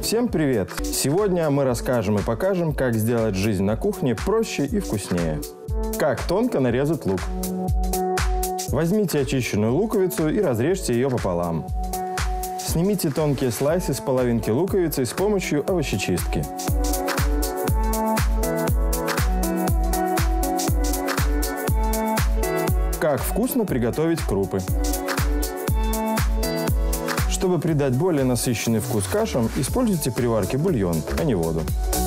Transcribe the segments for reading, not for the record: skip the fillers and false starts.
Всем привет! Сегодня мы расскажем и покажем, как сделать жизнь на кухне проще и вкуснее. Как тонко нарезать лук. Возьмите очищенную луковицу и разрежьте ее пополам. Снимите тонкие слайсы с половинки луковицы с помощью овощечистки. Как вкусно приготовить крупы. Чтобы придать более насыщенный вкус кашам, используйте при варке бульон, а не воду.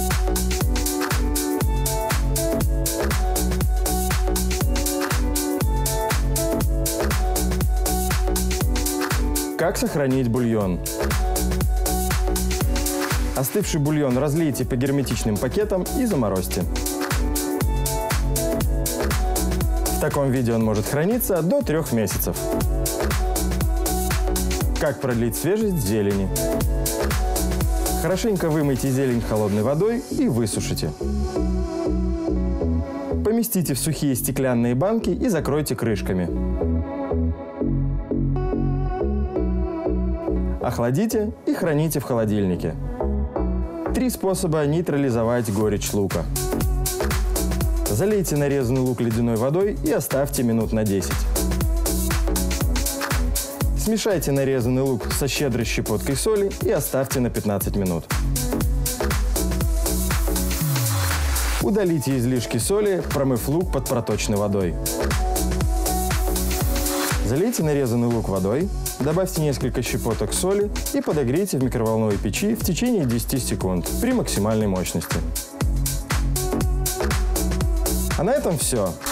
Как сохранить бульон? Остывший бульон разлейте по герметичным пакетам и заморозьте. В таком виде он может храниться до 3 месяцев. Как продлить свежесть зелени? Хорошенько вымойте зелень холодной водой и высушите. Поместите в сухие стеклянные банки и закройте крышками. Охладите и храните в холодильнике. 3 способа нейтрализовать горечь лука. Залейте нарезанный лук ледяной водой и оставьте минут на 10. Смешайте нарезанный лук со щедрой щепоткой соли и оставьте на 15 минут. Удалите излишки соли, промыв лук под проточной водой. Залейте нарезанный лук водой, добавьте несколько щепоток соли и подогрейте в микроволновой печи в течение 10 секунд при максимальной мощности. А на этом все.